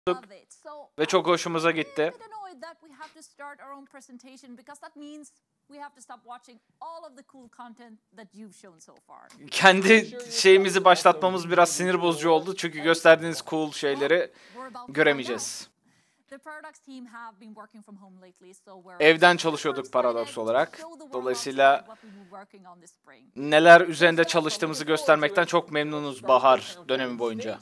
ve çok hoşumuza gitti. Kendi şeyimizi başlatmamız biraz sinir bozucu oldu çünkü gösterdiğiniz cool şeyleri göremeyeceğiz. Evden çalışıyorduk Paradox olarak. Dolayısıyla neler üzerinde çalıştığımızı göstermekten çok memnunuz bahar dönemi boyunca.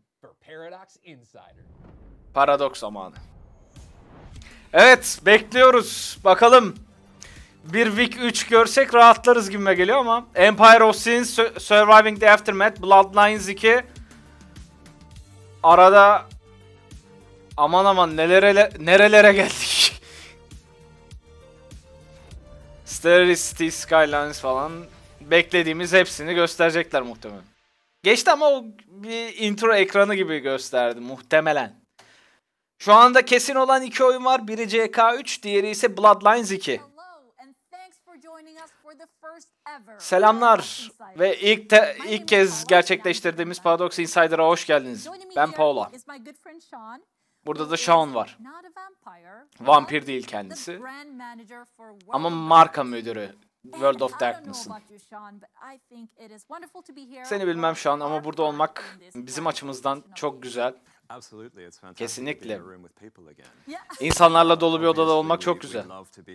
Paradox zamanı. Evet, bekliyoruz. Bakalım. Bir Week 3 görsek rahatlarız gibime geliyor ama Empire of Sin, Surviving the Aftermath, Bloodlines 2 arada aman aman nerelere geldik. Starry City Skylines falan beklediğimiz hepsini gösterecekler muhtemelen. Geçti ama o bir intro ekranı gibi gösterdi muhtemelen. Şu anda kesin olan 2 oyun var. Biri CK3, diğeri ise Bloodlines 2. Selamlar ve ilk kez gerçekleştirdiğimiz Paradox Insider'a hoş geldiniz. Ben Paula. Burada da Sean var. Vampir değil kendisi. Ama marka müdürü World of Darkness'ın. Seni bilmem Sean ama burada olmak bizim açımızdan çok güzel. Kesinlikle. İnsanlarla dolu bir odada olmak çok güzel.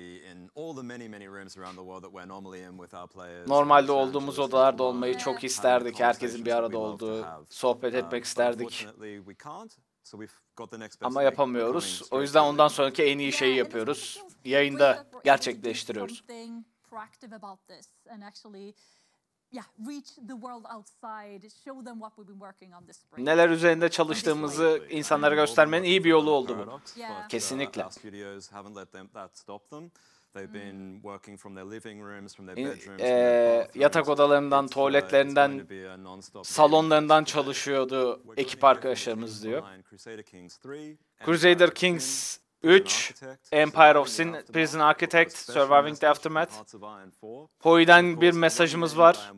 Normalde olduğumuz odalarda olmayı çok isterdik. Herkesin bir arada olduğu, sohbet etmek isterdik. Ama yapamıyoruz. O yüzden ondan sonraki en iyi şeyi yapıyoruz. Yayında gerçekleştiriyoruz. Neler üzerinde çalıştığımızı insanlara göstermenin iyi bir yolu oldu bu. Kesinlikle. Yatak odalarından, tuvaletlerinden, salonlarından çalışıyordu ekip arkadaşlarımız diyor. Crusader Kings 3, Empire of Sin, Prison Architect, Surviving the Aftermath. Hoy'den bir mesajımız var.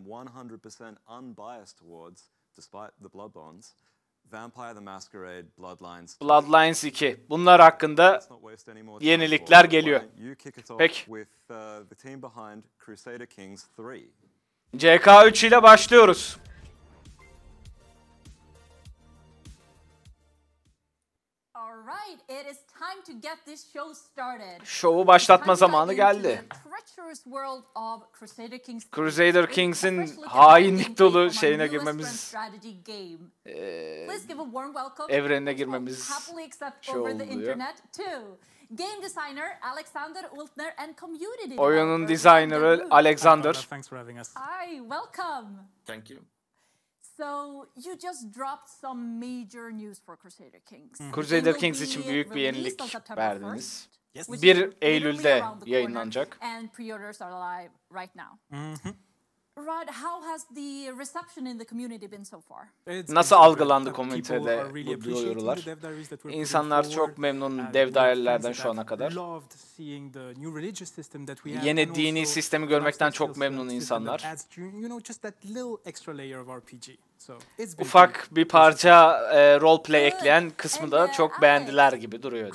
Bloodlines 2. Bunlar hakkında yenilikler geliyor. Peki. CK3 ile başlıyoruz. Şovu başlatma zamanı geldi. Crusader Kings'in hainlik dolu şeyine girmemiz, evrenine girmemiz şey oluyor. Oyunun designer'ı Alexander. Hi, welcome. Thank you. So you just dropped some major news for Crusader Kings. Crusader Kings için büyük bir yenilik verdiniz. 1 Eylül'de yayınlanacak. And pre-orders are live right now. Rod, how has the reception in the community been so far? Nasıl algılandı komünitede bu duyurular? İnsanlar çok memnun dev dairelerden şu ana kadar. Yeni dini sistemi görmekten çok memnun insanlar. Ufak bir parça roleplay ekleyen kısmı da çok beğendiler gibi duruyordu.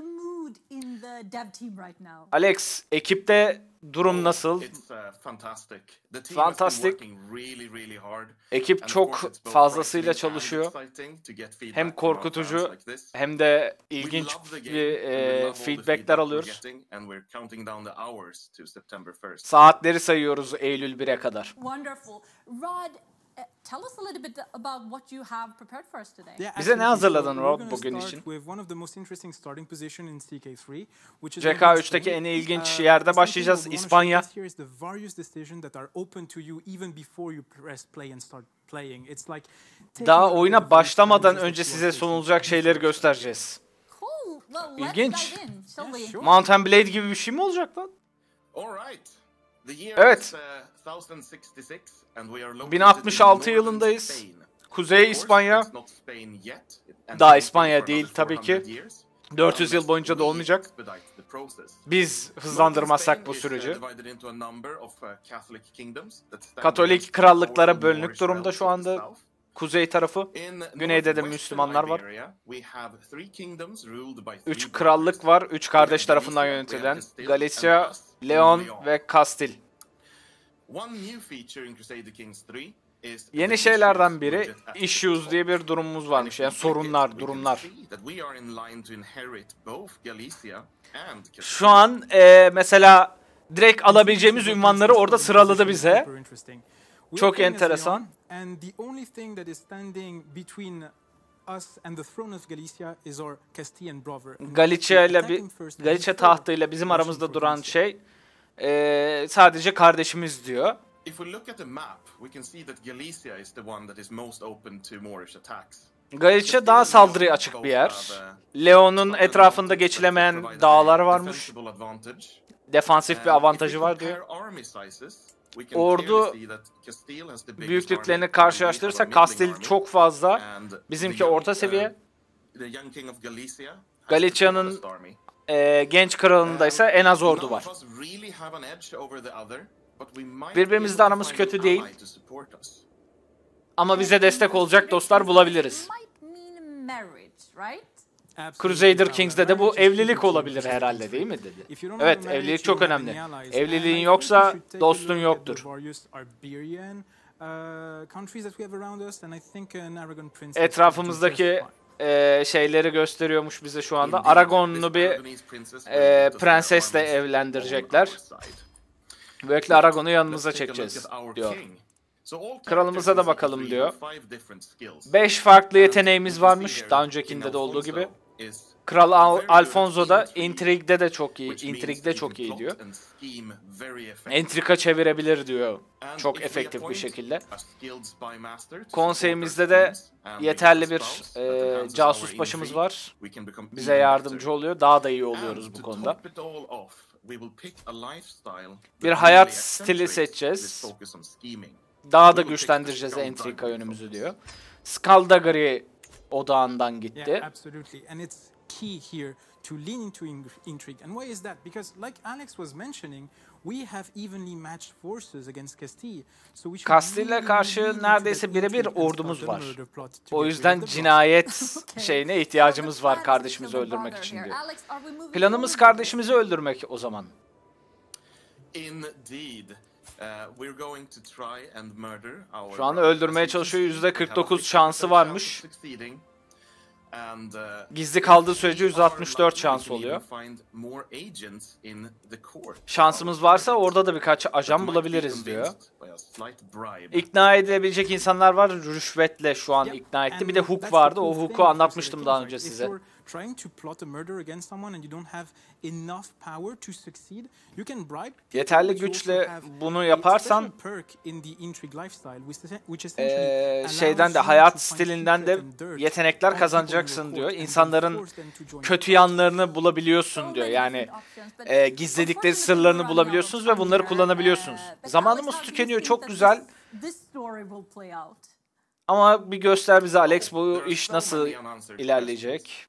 Alex, ekipte durum nasıl? Fantastik. Ekip çok fazlasıyla çalışıyor. Hem korkutucu hem de ilginç bir feedbackler alıyoruz. Saatleri sayıyoruz Eylül 1'e kadar. Tell us a little bit about what you have prepared for us today. Bize ne hazırladın Rob bugün için? CK3'teki en ilginç yerde başlayacağız. İspanya. Daha oyuna başlamadan önce size sunulacak şeyleri göstereceğiz. İlginç. Mountain Blade gibi bir şey mi olacak lan? Evet. 1066 yılındayız. Kuzey İspanya. Daha İspanya değil tabii ki. 400 yıl boyunca da olmayacak. Biz hızlandırmazsak bu süreci. Katolik krallıklara bölünük durumda şu anda kuzey tarafı. Güneyde de Müslümanlar var. 3 krallık var. 3 kardeş tarafından yönetilen. Galicia, Leon ve Kastil. Yeni şeylerden biri issues diye bir durumumuz varmış. Yani sorunlar, durumlar. Şu an mesela direkt alabileceğimiz ünvanları orada sıraladı bize. Çok enteresan. Galicia tahtıyla bizim aramızda duran şey sadece kardeşimiz diyor. Galicia daha saldırıya açık bir yer. Leon'un etrafında geçilemeyen dağlar varmış. Defansif bir avantajı var diyor. Ordu büyüklüklerini karşılaştırırsak Kastil çok fazla. Bizimki orta seviye. Galicia'nın genç kralında ise en az ordu var. Birbirimizle aramız kötü değil. Ama bize destek olacak dostlar bulabiliriz. Crusader Kings'de de bu evlilik olabilir herhalde, değil mi dedi. Evet, evlilik çok önemli. Evliliğin yoksa dostun yoktur. Etrafımızdaki şeyleri gösteriyormuş bize şu anda. Aragonlu bir prensesle evlendirecekler. Böylelikle Aragon'u yanımıza çekeceğiz diyor. Kralımıza da bakalım diyor. 5 farklı yeteneğimiz varmış. Daha öncekinde de olduğu gibi. Kral Alfonso da intrigde de çok iyi. Intrigde çok iyi diyor. Entrika çevirebilir diyor. Çok efektif bir şekilde. Konseyimizde de yeterli bir casus başımız var. Bize yardımcı oluyor. Daha da iyi oluyoruz bu konuda. Bir hayat stili seçeceğiz. Daha da güçlendireceğiz entrika yönümüzü diyor. Skaldagari odağından gitti. Kastile'e karşı neredeyse birebir ordumuz var. O yüzden cinayet şeyine ihtiyacımız var kardeşimizi öldürmek için diyor. Planımız kardeşimizi öldürmek o zaman. Şu an öldürmeye çalışıyor. %49 şansı varmış. Gizli kaldığı sürece 164 şans oluyor. Şansımız varsa orada da birkaç ajan bulabiliriz diyor. İkna edilebilecek insanlar var. Rüşvetle şu an ikna etti. Bir de Hook vardı. O Hook'u anlatmıştım daha önce size. Yeterli güçle bunu yaparsan şeyden de hayat stilinden de yetenekler kazanacaksın diyor. İnsanların kötü yanlarını bulabiliyorsun diyor. Yani gizledikleri sırlarını bulabiliyorsunuz ve bunları kullanabiliyorsunuz. Zamanımız tükeniyor, çok güzel. Ama bir göster bize Alex, bu iş nasıl ilerleyecek?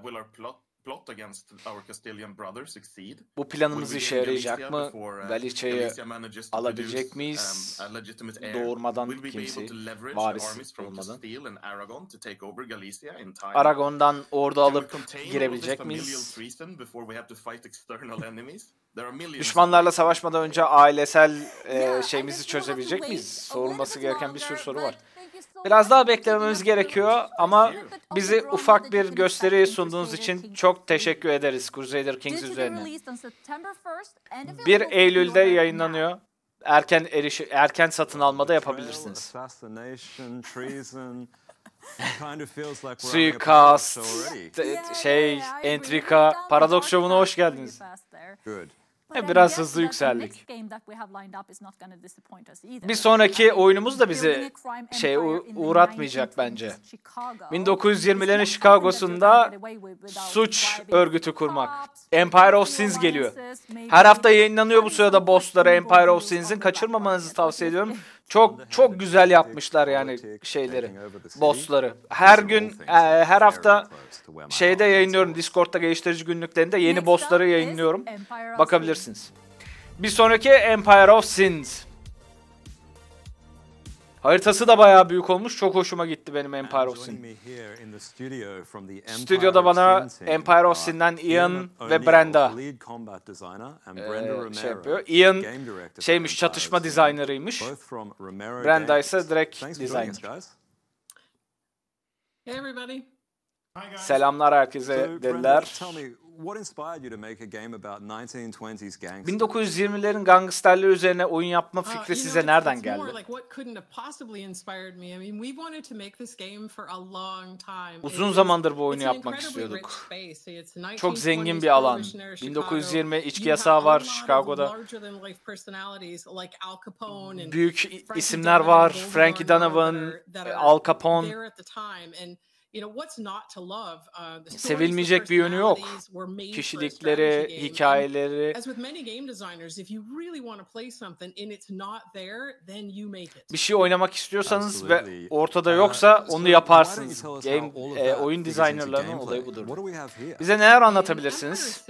Bu planımız işe yarayacak mı? Galicia'yı alabilecek miyiz? Doğurmadan kimseyi, varis olmadan. Aragon'dan ordu alıp girebilecek miyiz? Düşmanlarla savaşmadan önce ailesel şeyimizi çözebilecek miyiz? Sorulması gereken bir sürü soru var. Biraz daha beklememiz gerekiyor ama bizi ufak bir gösteri sunduğunuz için çok teşekkür ederiz Crusader Kings üzerine. 1 Eylül'de yayınlanıyor. Erken satın almada yapabilirsiniz. Suikast, entrika, Paradox Show'una hoş geldiniz. Biraz hızlı yükseldik. Bir sonraki oyunumuz da bizi uğratmayacak bence. 1920'lerin Chicago'sunda suç örgütü kurmak. Empire of Sins geliyor. Her hafta yayınlanıyor bu sırada bossları Empire of Sins'in. Kaçırmamanızı tavsiye ediyorum. Çok güzel yapmışlar yani şeyleri, bossları. Her gün, her hafta şeyde yayınlıyorum. Discord'da geliştirici günlüklerinde yeni bossları yayınlıyorum. Bakabilirsiniz. Bir sonraki Empire of Sins. Haritası da bayağı büyük olmuş. Çok hoşuma gitti benim Empire of Sin. Stüdyoda bana Empire of Sin'den Ian ve Brenda şey yapıyor. Ian şeymiş, çatışma dizaynerıymış. Brenda ise direkt designer. Hey everybody. Selamlar herkese dediler. What inspired you to make a game about 1920s gangsters? 1920'lerin gangsterleri üzerine oyun yapma fikri size nereden geldi? Uzun zamandır bu oyunu yapmak istiyorduk. Çok zengin bir alan. 1920 içki yasağı var Chicago'da. Büyük isimler var. Frankie Donovan, Al Capone. Sevilmeyecek bir yönü yok. Kişilikleri, hikayeleri. Bir şey oynamak istiyorsanız ve ortada yoksa onu yaparsınız. Oyun designerlarının olayı budur. Bize neler anlatabilirsiniz?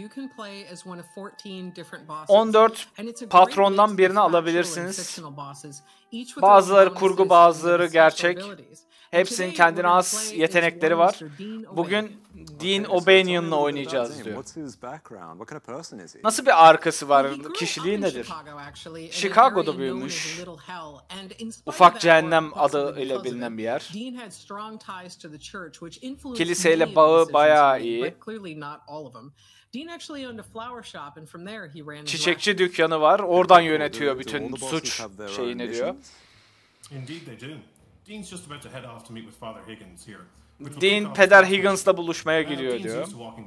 14 patrondan birini alabilirsiniz. Bazıları kurgu, bazıları gerçek. Hepsinin kendine has yetenekleri var. Bugün Dean O'Banion'la oynayacağız diyor. Nasıl bir arkası var? Kişiliği nedir? Chicago'da büyümüş. Ufak Cehennem adıyla bilinen bir yer. Kiliseyle bağı bayağı iyi. Çiçekçi dükkanı var. Oradan yönetiyor bütün suç şeyini diyor. Dean Peder Higgins'la buluşmaya gidiyor diyor.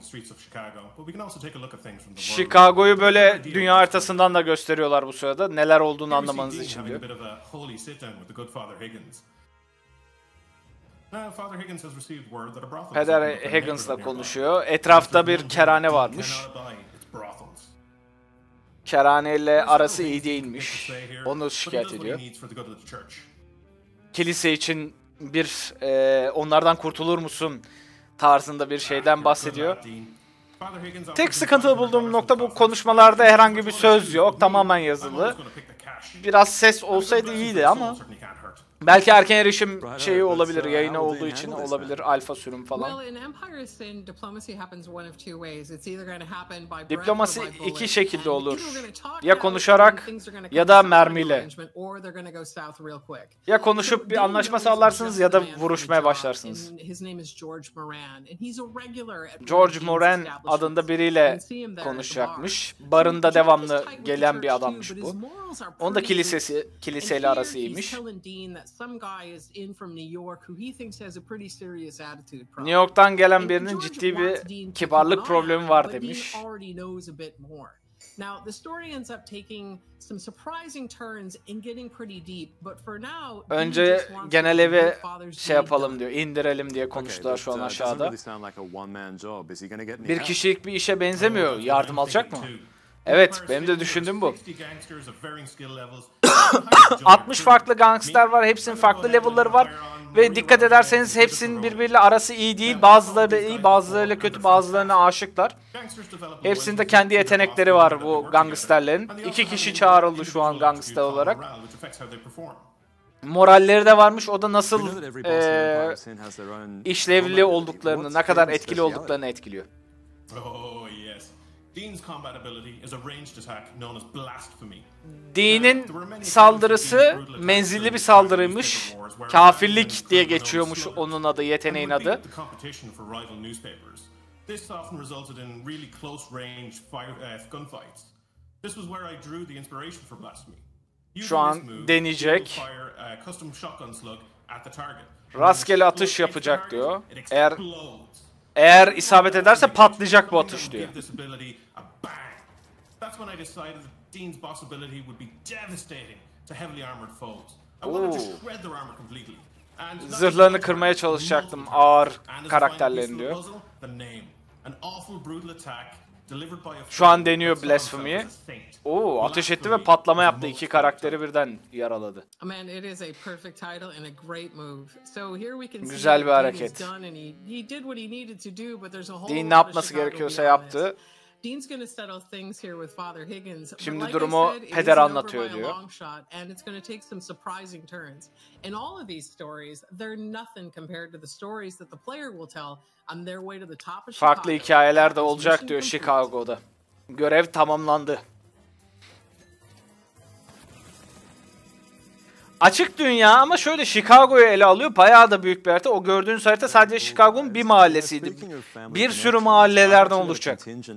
Chicago'yu böyle dünya haritasından da gösteriyorlar bu sırada. Neler olduğunu anlamanız için diyor. Peder Higgins'la konuşuyor. Etrafta bir kerhane varmış. Kerhaneyle arası iyi değilmiş. Onu şikayet ediyor. Kilise için bir onlardan kurtulur musun tarzında bir şeyden bahsediyor. Tek sıkıntılı bulduğum nokta, bu konuşmalarda herhangi bir söz yok. Tamamen yazılı. Biraz ses olsaydı iyiydi ama belki erken erişim şeyi olabilir, yayını olduğu için olabilir, alfa sürüm falan. Diplomasi iki şekilde olur. Ya konuşarak ya da mermiyle. Ya konuşup bir anlaşma sağlarsınız ya da vuruşmaya başlarsınız. George Moran adında biriyle konuşacakmış. Barında devamlı gelen bir adammış bu. Onun da kiliseyle arası iyiymiş. New York'tan gelen birinin ciddi bir kibarlık problemi var demiş. Önce genel evi şey yapalım diyor, indirelim diye konuştular şu an aşağıda. Bir kişilik bir işe benzemiyor. Yardım alacak mı? Evet, benim de düşündüğüm bu. 60 farklı gangster var, hepsinin farklı level'ları var ve dikkat ederseniz hepsinin birbiriyle arası iyi değil. Bazıları iyi, bazılarıyla kötü, bazılarına aşıklar. Hepsinde kendi yetenekleri var bu gangsterlerin. 2 kişi çağrıldı şu an gangster olarak. Moralleri de varmış, o da nasıl işlevli olduklarını, ne kadar etkili olduklarını etkiliyor. Dean'in saldırısı menzilli bir saldırıymış. Kafirlik diye geçiyormuş onun adı, yeteneğin adı. Şu an deneyecek. Rastgele atış yapacak diyor. Eğer isabet ederse patlayacak bu atış diyor. Zırhlarını kırmaya çalışacaktım ağır karakterlerin diyor. Şu an deniyor Blasphemy'yi. Ateş etti ve patlama yaptı. 2 karakteri birden yaraladı. Güzel bir hareket. Dean ne yapması gerekiyorsa yaptı. Dean's going to settle things here with Father Higgins. Şimdi Like durumu I said, it peder isn't over anlatıyor by a diyor. long shot, and it's going to take some surprising turns. And all of these stories, they're nothing compared to the stories that the player will tell on their way to the top of Farklı Chicago. hikayeler de That is olacak mission diyor complete. Chicago'da. Görev tamamlandı. Açık dünya ama şöyle Chicago'yu ele alıyor. Bayağı da büyük bir harita. O gördüğünüz harita sadece Chicago'nun bir mahallesiydi. Bir sürü mahallelerden oluşacak.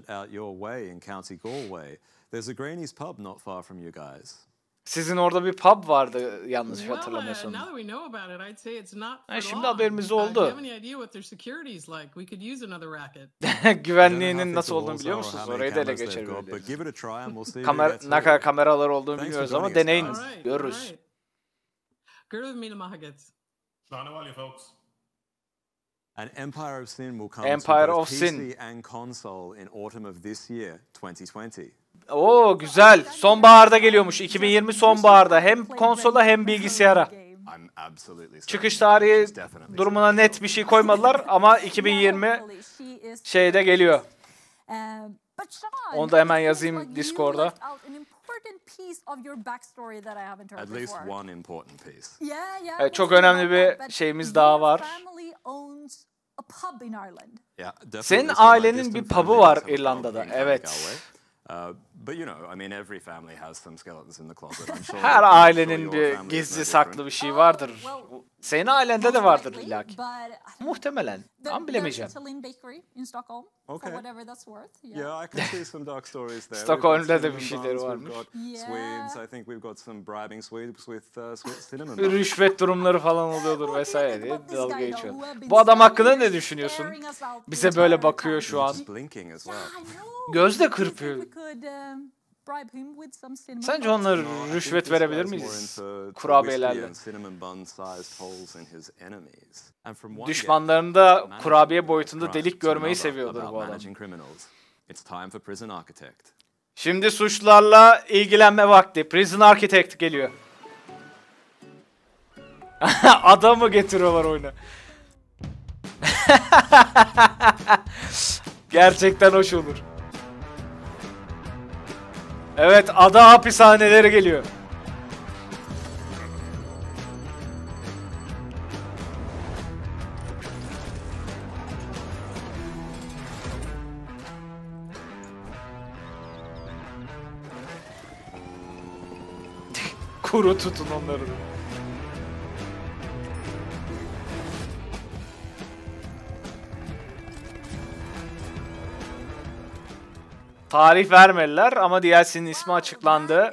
There's a Granny's pub not far from you guys. Sizin orada bir pub vardı yanlış Well, hatırlamıyorsam. now that we know about it, I'd say it's not Ha, for şimdi long. haberimiz Do you oldu. have any idea what their security is like? We could use another racket. Güvenliğinin nasıl olduğunu biliyor musunuz? Orayı da ele geçebiliriz. Ne kadar kameralar olduğunu bilmiyoruz ama deneyin. Görürüz. Good with me to Mahagets. folks. And Empire of Sin will come Empire to both of Sin. PC and console in autumn of this year, 2020. Oo güzel. Sonbaharda geliyormuş. 2020 sonbaharda. Hem konsola hem bilgisayara. I'm absolutely certain. Çıkış tarihi It's definitely durumuna net bir şey koymadılar ama 2020 şeyde geliyor. Onu da hemen yazayım Discord'da. at least one important piece. Evet, çok önemli bir şeyimiz daha var. Yeah, definitely Senin some of my ailenin distant bir pub'u family var has a pub İrlanda'da. in Evet. Galway. But you know, I mean, every family has some skeletons in the closet. I'm sure. Her I'm ailenin sure bir your family is no gizli different. saklı bir şey vardır. Senin ailende de vardır illaki. Muhtemelen. Ama bilemeyeceğim. Okay. Yeah. Yeah, I can see some dark stories there. Stockholm'da We've got da bir cinnamon şeyleri buns, varmış. We've got Swedes. I think we've got some bribing Swedes with cinnamon Bir buns. rüşvet durumları falan oluyordur vesaire diye dalga geçiyor. Bu adam hakkında ne düşünüyorsun? Bize böyle bakıyor şu an. Just blinking as well. Göz de kırpıyor. Sence onlara No, I think rüşvet this verebilir guy's more miyiz? into Kurabiyelerle. whiskey and cinnamon bun-sized holes in his enemies. And from one Düşmanlarını da get, kurabiye boyutunda crimes delik to görmeyi another seviyordur about bu adam. managing criminals. It's time for Prison Architect. Şimdi suçlularla ilgilenme vakti. Prison Architect geliyor. Adamı getiriyorlar oyuna. Gerçekten hoş olur. Evet, ada hapishaneleri geliyor. Kuru tutun onları da. Tarih vermediler ama DLC'nin ismi açıklandı.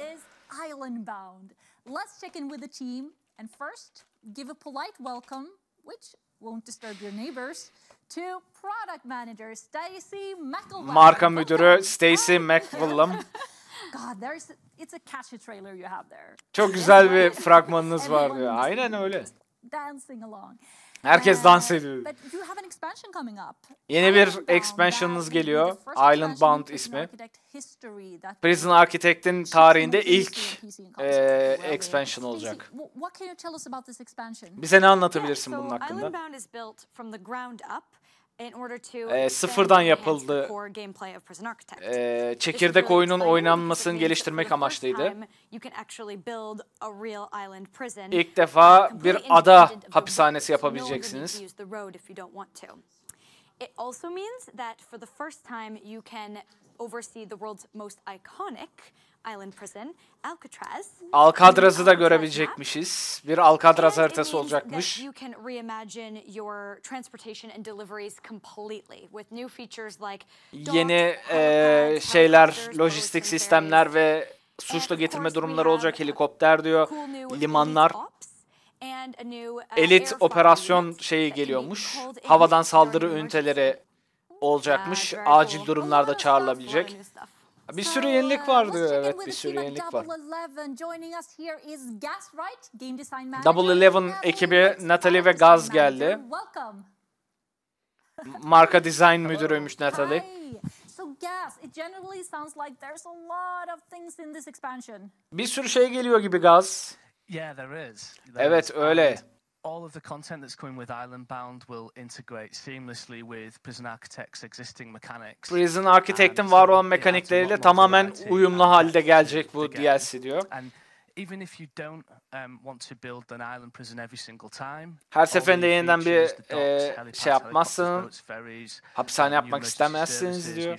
Let's check in with the team and first give a polite welcome, which won't disturb your neighbors, to product manager Stacy McElveen. Marka müdürü Stacy McElveen. God, it's a catchy trailer you have there. Çok güzel bir fragmanınız var diyor. Aynen öyle. Dancing along. Herkes dans ediyor. But you have an expansion coming up. Yeni bir Islandbound, expansion'ınız that will be geliyor. the first Island expansion in Bound Prison ismi. Architect history that Prison Architect'in tarihinde ilk expansion expansion olacak. What can you tell us about this expansion? Bize ne anlatabilirsin bunun hakkında? Islandbound is built from the ground up in order to sıfırdan enhance the yapıldı. core gameplay of Prison Architect. Çekirdek oyunun oynanmasını geliştirmek amaçlıydı. İlk defa bir ada hapishanesi yapabileceksiniz. It also means that for the first time you can oversee the world's most iconic island prison, Alcatraz. Alcatraz'ı da görebilecekmişiz. Bir Alcatraz haritası olacakmış. You can reimagine your transportation and deliveries completely with new features like Yeni şeyler, lojistik sistemler ve suçlu getirme durumları olacak. Helikopter diyor, limanlar. Elit operasyon şeyi geliyormuş. Havadan saldırı üniteleri olacakmış. Acil durumlarda çağrılabilecek. Bir sürü yenilik var diyor. Evet, bir sürü yenilik var. Double Eleven ekibi Natalie ve Gaz geldi. Marka design müdürüymüş Natalie. Bir sürü şey geliyor gibi Gaz. Yeah, there is. Evet, öyle. all of the content that's coming with Island Bound will integrate seamlessly with Prison Architect's existing mechanics. Prison Architect'in var olan mekanikleriyle tamamen uyumlu halde gelecek bu DLC diyor. Even if you don't want to build an island prison every single time, her seferinde yeniden bir şey yapmazsın, hapishane yapmak istemezsiniz diyor.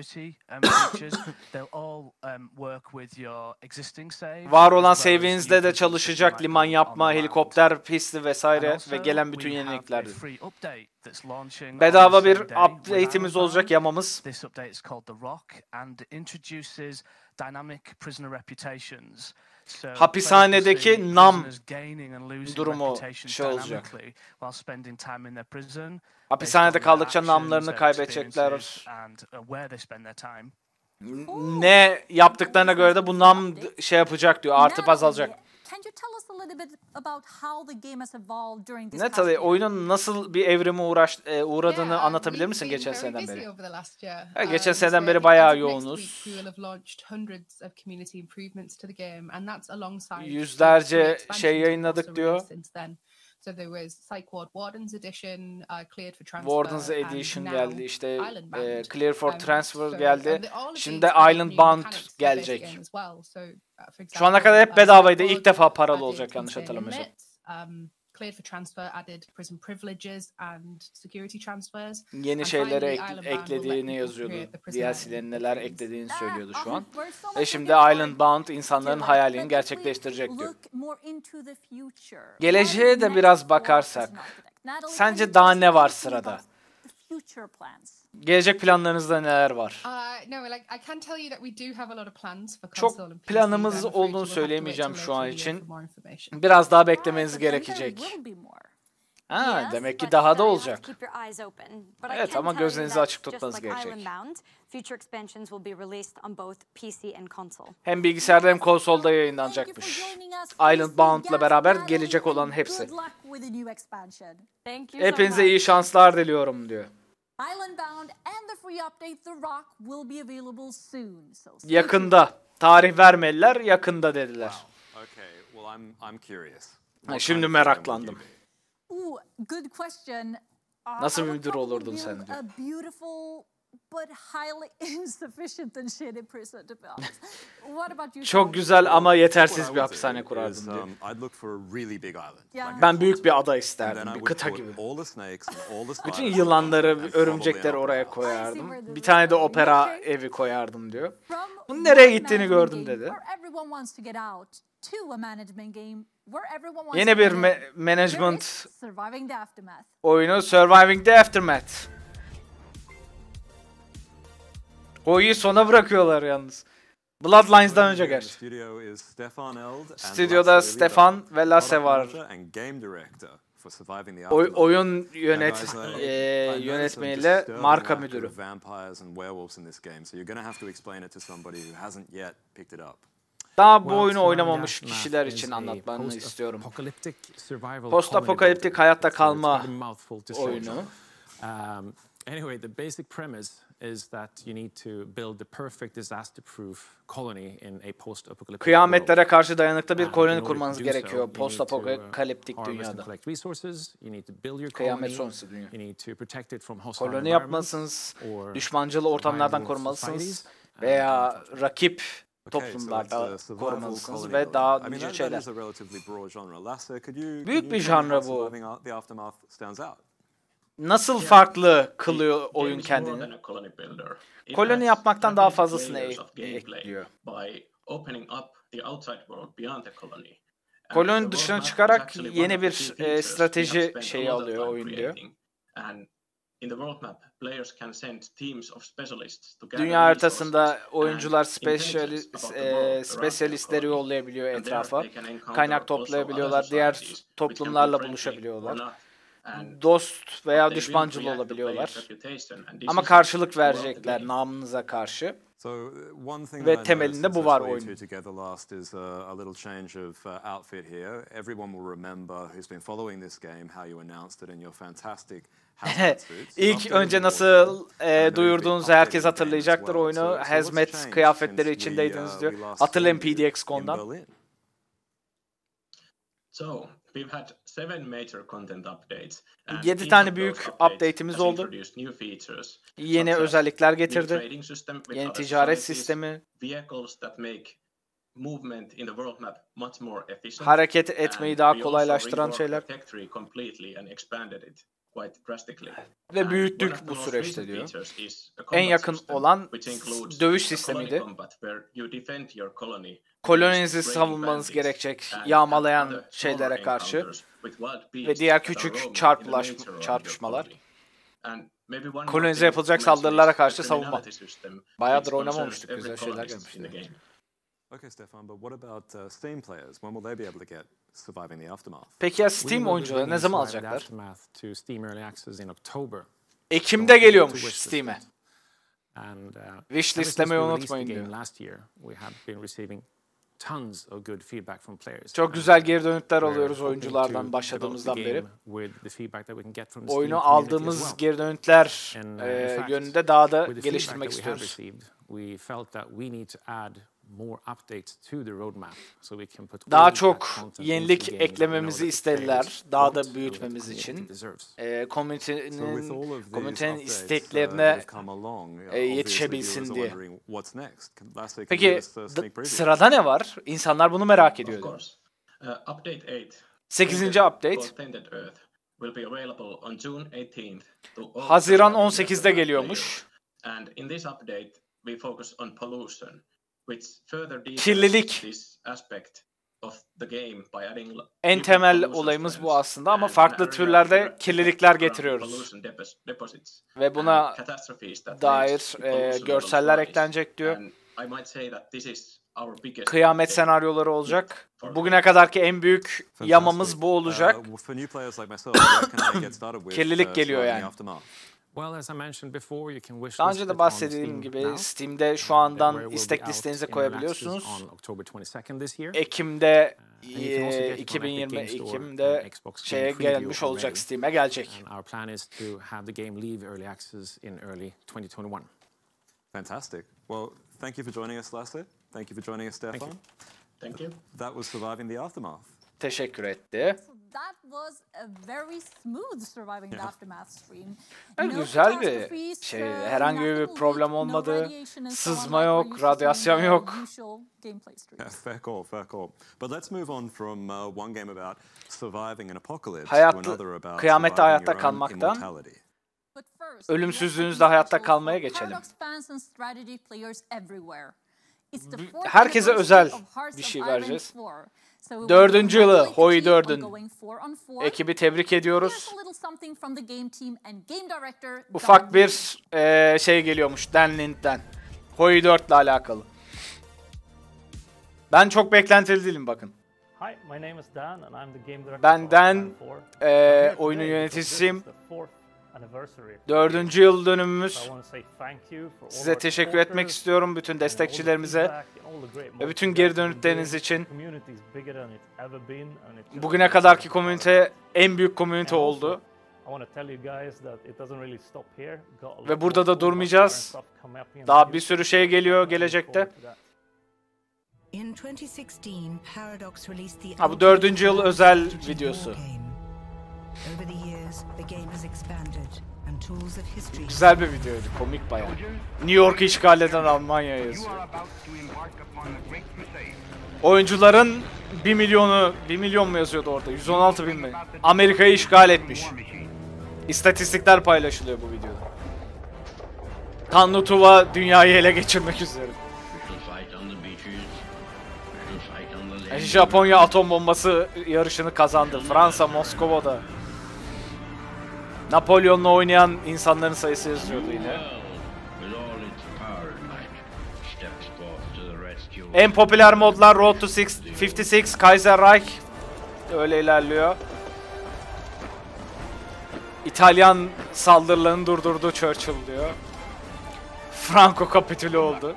Var olan save'inizde de çalışacak, liman yapma, helikopter pisti vesaire ve gelen bütün yenilikler. Bedava bir update'imiz olacak, yamamız. This update is called The Rock and introduces dynamic prisoner reputations. Hapishanedeki nam durumu şey olacak. Hapishanede kaldıkça namlarını kaybedecekler. Ne yaptıklarına göre de bu nam şey yapacak diyor, artıp azalacak. Natalie, oyunun nasıl bir evrime uğradığını anlatabilir misin geçen seneden beri? Geçen seneden beri bayağı yoğunuz. Yüzlerce şey yayınladık diyor. So there was Psych Ward Wardens Edition, cleared for transfer. Wardens Edition geldi, işte Clear for Transfer geldi. Şimdi Island Bound gelecek. Şu ana kadar hep bedavaydı. İlk defa paralı olacak yanlış hatırlamıyorsam. Cleared for transfer, added prison privileges and security transfers. Yeni şeyleri eklediğini yazıyordu. DLC'lerin neler eklediğini söylüyordu şu an. Ve şimdi Island Bound insanların hayalini gerçekleştirecek diyor. Geleceğe de biraz bakarsak, sence daha ne var sırada? Gelecek planlarınızda neler var? Çok planımız olduğunu söyleyemeyeceğim şu an için. Biraz daha beklemeniz gerekecek. Demek ki daha da olacak. Evet, ama gözlerinizi açık tutmanız gerekecek. Hem bilgisayarda hem konsolda yayınlanacakmış. Island Bound'la beraber gelecek olan hepsi. Hepinize iyi şanslar diliyorum diyor. Yakında. Tarih vermeliler, yakında dediler. Şimdi meraklandım. Nasıl bir müdür olurdun sen diyor. Çok güzel ama yetersiz bir hapishane kurardım diyor. Ben büyük bir ada isterdim, bir kıta gibi. Bütün yılanları, örümcekleri oraya koyardım. Bir tane de opera evi koyardım diyor. Bunun nereye gittiğini gördüm dedi. Yeni bir management oyunu, Surviving the Aftermath. Oyunu sona bırakıyorlar yalnız. Bloodlines'dan önce gerçi. Stüdyoda Stefan ve Lasse var. Oyun yönetmeniyle marka müdürü. Daha bu oyunu oynamamış kişiler için anlatmanı istiyorum. Post-apokaliptik hayatta kalma oyunu. Anyway, the basic premise is that you need to build the perfect disaster-proof colony in a post-apocalyptic Kıyametlere karşı dayanıklı bir koloni kurmanız gerekiyor post-apokaliptik dünyada. Kıyamet sonrası dünya. Koloni yapmalısınız, düşmancıl ortamlardan korumalısınız veya rakip toplumlarda korumalısınız ve daha nice şeyler. Büyük bir janra bu. Nasıl farklı kılıyor oyun kendini? Koloni yapmaktan daha fazlasını ekliyor. Koloni dışına çıkarak yeni bir strateji şeyi alıyor oyun diyor. Dünya haritasında oyuncular spesyalistleri yollayabiliyor etrafa. Kaynak toplayabiliyorlar, diğer toplumlarla buluşabiliyorlar. Dost veya düşmancıl olabiliyorlar. Ama karşılık verecekler namınıza karşı. Ve temelinde bu var oyunun. İlk önce nasıl duyurduğunuzu herkes hatırlayacaktır oyunu. Hazmat kıyafetleri içindeydiniz diyor. Hatırlayın PDX.com'dan. we've had 7 major content updates. 7 tane büyük update'imiz oldu. Yeni özellikler getirdi. Yeni ticaret sistemi. Hareket etmeyi daha kolaylaştıran şeyler. Ve büyüttük bu süreçte diyor. En yakın olan dövüş sistemiydi. Koloninizi savunmanız gerekecek yağmalayan şeylere karşı ve diğer küçük çarpışmalar. Kolonize yapılacak saldırılara karşı savunma. Bayağıdır oynamamıştık, güzel şeyler gelmişti. Okay, Stefan, but what about Steam players? When will they be able to get Surviving the Aftermath? Peki ya Steam oyuncuları ne zaman alacaklar? Ekim'de Ekim'de geliyormuş Steam'e. Wishlistlemeyi unutmayın diyor. Çok güzel geri dönütler alıyoruz oyunculardan başladığımızdan beri. Oyunu aldığımız geri dönütler yönünde daha da geliştirmek istiyoruz. Daha çok yenilik eklememizi istediler, daha da büyütmemiz için. Komünitenin isteklerine yetişebilsin diye. Peki sırada ne var? İnsanlar bunu merak ediyor. 8. update. Haziran 18'de geliyormuş. Kirlilik. En temel olayımız bu aslında ama farklı türlerde kirlilikler getiriyoruz. Ve buna dair görseller eklenecek diyor. Kıyamet senaryoları olacak. Bugüne kadarki en büyük yamamız bu olacak. Kirlilik geliyor yani. Daha önce de bahsettiğim gibi Steam'de şu andan istek listenize koyabiliyorsunuz. Ekim'de 2020 Ekim'de şeye gelmiş olacak, Steam'e gelecek. Fantastic. Well, thank you for joining us, Lasse. Thank you for joining us, Stefan. Thank you. That was Surviving the Aftermath. Teşekkür etti. That was a very smooth Surviving the Aftermath stream. Güzel bir şey. Herhangi bir problem olmadı. Sızma yok, radyasyon yok. Fair call, fair call. But let's move on from one game about surviving an apocalypse to another about kıyamette hayatta surviving your own kalmaktan immortality. ölümsüzlüğünüzde hayatta kalmaya geçelim. Herkese özel bir şey vereceğiz. 4. yılı Hoi 4'ün ekibi tebrik ediyoruz. Ufak bir şey geliyormuş Dan Lind'den. Hoi 4 ile alakalı. Ben çok beklentili değilim bakın. Ben Dan, oyunun yöneticisiyim. 4. yıl dönümümüz. Size teşekkür etmek istiyorum, bütün destekçilerimize ve bütün geri dönütleriniz için. Bugüne kadarki komünite en büyük komünite oldu. Ve burada da durmayacağız. Daha bir sürü şey geliyor gelecekte. Ha, bu 4. yıl özel videosu. Güzel bir videoydu, komik bayağı. New York'u işgal eden Almanya yazıyor. Oyuncuların 1 milyon mu yazıyordu orada? 116 bin mi? Amerika'yı işgal etmiş. İstatistikler paylaşılıyor bu videoda. Tanrı Tuva dünyayı ele geçirmek üzere. Japonya atom bombası yarışını kazandı. Fransa Moskova'da. Napolyon'la oynayan insanların sayısı yazıyordu yine. En popüler modlar Road to 56, Kaiserreich. Öyle ilerliyor. İtalyan saldırılarını durdurdu Churchill diyor. Franco kapitüle oldu.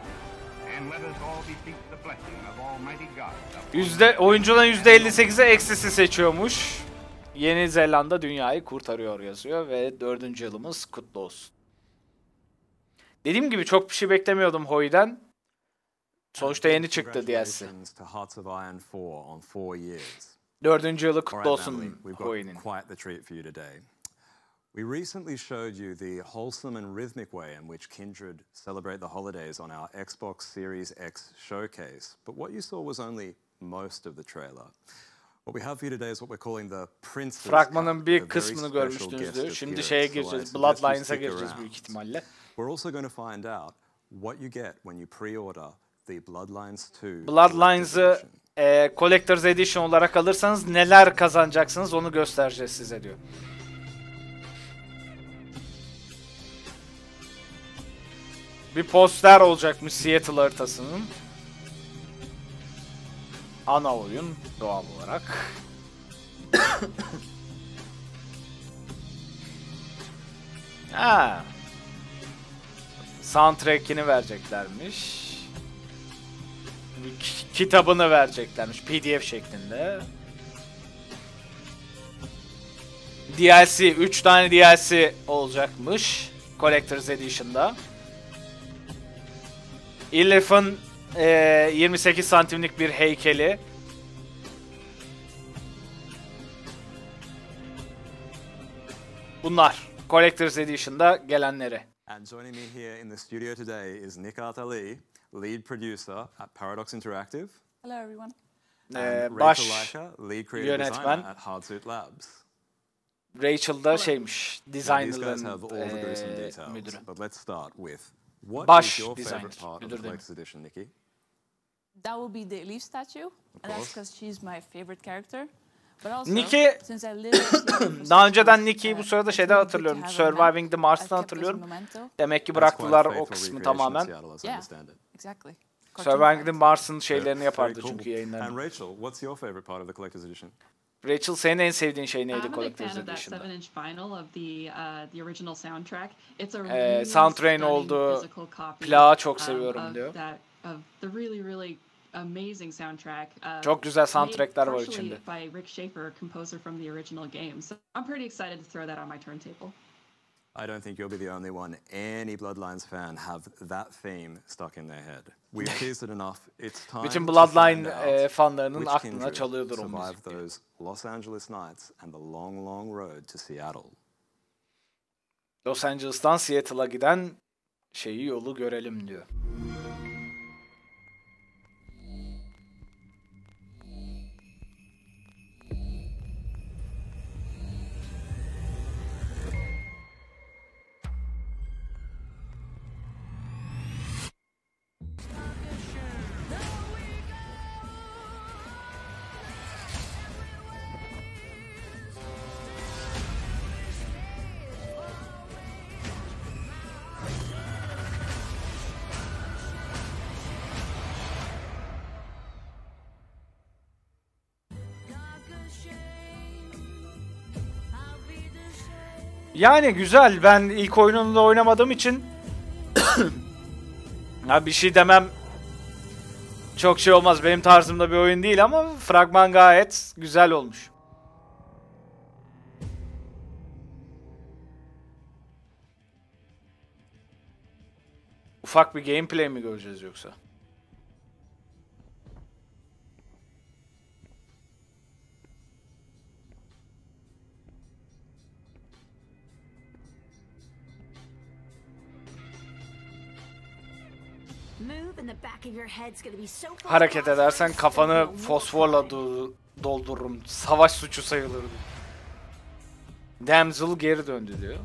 Oyuncuların %58'i eksisi seçiyormuş. Yeni Zelanda dünyayı kurtarıyor yazıyor ve 4. yılımız kutlu olsun. Dediğim gibi çok bir şey beklemiyordum Hoi'den. Sonuçta yeni çıktı DLC. 4. yılı kutlu All right, olsun family, we've got Coin'in. quite the treat for you today. We recently showed you the wholesome and rhythmic way in which Kindred celebrate the holidays on our Xbox Series X showcase. But what you saw was only most of the trailer. What we have for you today is what we're calling the Prince's Cut, Fragmanın bir with a very kısmını special görmüştünüzdür. guest Şimdi appearance. şeye So I gireceğiz. suggest you Bloodlines'a stick gireceğiz around. büyük ihtimalle. We're also going to find out what you get when you pre-order the Bloodlines 2 Bloodlines'ı Collector's Edition olarak alırsanız neler kazanacaksınız onu göstereceğiz size diyor. Bir poster olacakmış Seattle haritasının. Ana oyun doğal olarak. Ha. Soundtrack'ini vereceklermiş. Kitabını vereceklermiş PDF şeklinde. DLC 3 tane DLC olacakmış Collector's Edition'da. Elif'in 28 santimlik bir heykeli. Bunlar Collector's Edition'da gelenleri. And joining me here in the studio today is Nikat Ali, lead producer at Paradox Interactive. Hello everyone. And Baş Rachel Laika, lead creative yönetmen. designer at Hardsuit Labs. Rachel da şeymiş, designer'ın müdürü. But let's start with what Baş is your designer, favorite part of the Collector's Edition, Nikki? That will be the Elif statue, and that's because she's my favorite character. But also, Nikki, since I live in daha önceden Nicki'yi bu sırada şeyde hatırlıyorum. Surviving the Mars'tan hatırlıyorum. Demek ki bıraktılar o kısmı tamamen. Yeah, exactly. Surviving the Mars'ın şeylerini yapardı çünkü yayınlarını. And Rachel, what's your favorite part of the Collector's Edition? Rachel, senin en sevdiğin şey neydi I'm a big fan Collector's of that Edition'da? 7-inch vinyl of the original soundtrack. It's a really Soundtrack'in stunning olduğu physical copy plağı çok seviyorum diyor. of the really amazing soundtrack. Çok güzel soundtrack'lar var made içinde. partially by Rick Schaefer, composer from the original game. So I'm pretty excited to throw that on my turntable. I don't think you'll be the only one. Any Bloodlines fan have that theme stuck in their head. We've teased it enough. It's time Bütün to Bloodline find out fanlarının which aklına Kindred çalıyordur o survived müzik diyor. those Los Angeles nights and the long, long road to Seattle. Los Angeles'tan Seattle'a giden yolu görelim diyor. Yani güzel. Ben ilk oyununda oynamadığım için ya bir şey demem çok şey olmaz. Benim tarzımda bir oyun değil ama fragman gayet güzel olmuş. Ufak bir gameplay mi göreceğiz yoksa? Hareket edersen kafanı fosforla doldururum. Savaş suçu sayılır. Damsel geri döndü diyor.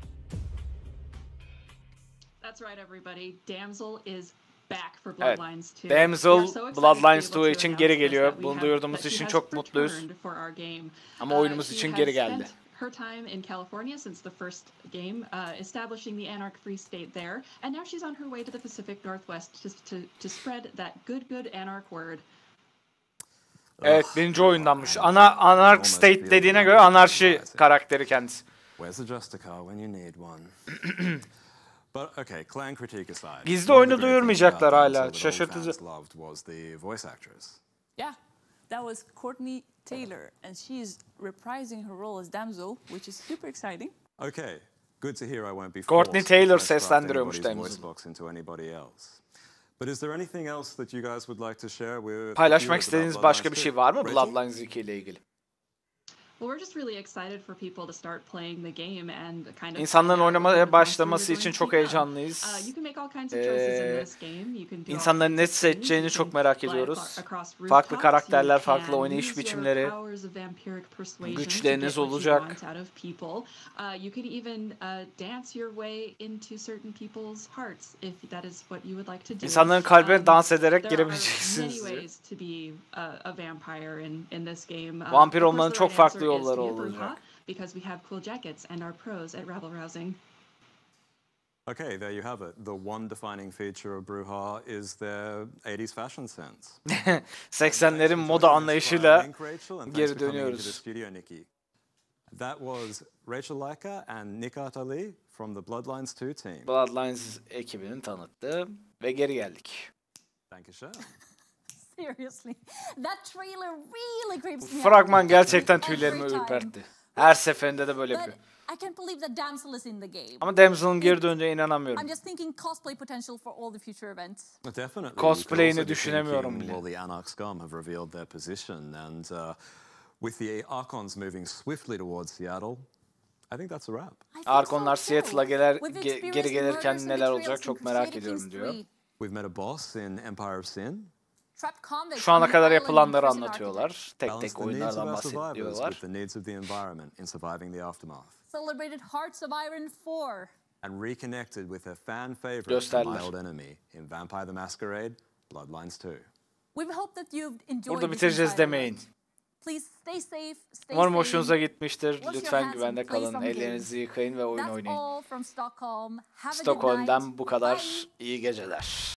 That's right everybody. Damsel is back for Evet. Bloodlines 2. Damsel Bloodlines 2 için geri geliyor. Bunu duyurduğumuz için çok mutluyuz. Ama oyunumuz için geri geldi. Her time in California since the first game, establishing the Anarch Free State there, and now she's on her way to the Pacific Northwest to spread that good Anarch word. Evet, birinci oyundanmış. Anarch State dediğine göre anarşi karakteri kendisi. Where's the Justicar when you need one? But okay, clan critique aside. Gizli oyunu duyurmayacaklar hala. Şaşırtıcı. Was the voice actress. Yeah, that was Courtney Taylor, and she's reprising her role as Damsel, which is super exciting. Okay, good to hear I won't be Courtney Taylor seslendiriyormuş Damsel'ı. But is there anything else that you guys would like to share with Paylaşmak istediğiniz başka bir şey var mı Rachel? Bloodlines 2 ile ilgili? Well, we're just really excited for people to start playing the game and kind of İnsanların oynamaya başlaması için çok heyecanlıyız. You can make all kinds of choices in this game. You can do all İnsanların kinds ne of things. seçeceğini You çok can merak fly ediyoruz. across Farklı rooftops. karakterler, You farklı can oynayış use your biçimleri, powers of vampiric persuasion to güçleriniz get what you olacak. want out of people. You can even dance your way into certain people's hearts if that is what you would like to do. İnsanların kalbine dans ederek There are girebileceksiniz many diyor. ways to be a vampire in this game. Vampir Of course, olmanın the çok right farklı answer is to yolları be a olacak. Brujah, because we have cool jackets and our pros at Rabble Rousing. Okay, there you have it. The one defining feature of Bruja is their 80s fashion sense. 80'lerin moda anlayışıyla Link, Rachel, and thanks geri for coming into the dönüyoruz. studio, Nikki. That was Rachel Laika and Nikat Ali from the Bloodlines 2 team. Bloodlines ekibinin tanıttığı ve geri geldik. Thank you, Shah. Seriously, that trailer really creeps me out. Fragman gerçekten tüylerimi Every time. ürpertti. Her seferinde de böyle But yapıyor. I can't believe that Damsel is in the game. Ama Damsel'ın geri döndüğüne inanamıyorum. I'm just thinking cosplay potential for all the future events. Definitely. Cosplay'ini You could also be düşünemiyorum thinking, bile. well, the Anarch Scum have revealed their position, and with the Archons moving swiftly towards Seattle, I think that's a wrap. Arkonlar Seattle'a geri We've gelirken experienced neler murders olacak and çok betrayals merak in ediyorum Crusader diyor. Kings 3. We've met a boss in Empire of Sin. Trapped convicts Şu ana on the kadar island in yapılanları Prison anlatıyorlar. Tek Balance tek the needs of oyunlardan our survivors bahsediyorlar. with the needs of the environment in surviving the aftermath. Celebrated Hearts of Iron 4. And reconnected with their fan favorite, Gösterdiler. My Old Enemy, in Vampire the Masquerade, Bloodlines 2. We hope that you've enjoyed Burada this bitireceğiz entire demeyin. event. Please stay safe, stay Umarım sane. hoşunuza gitmiştir. Wash your Lütfen hands güvende and play kalın. some Ellerinizi games. yıkayın ve oyun That's oynayın. all from Stockholm. Have a good night. Stockholm'dan bu kadar. Bye. İyi geceler.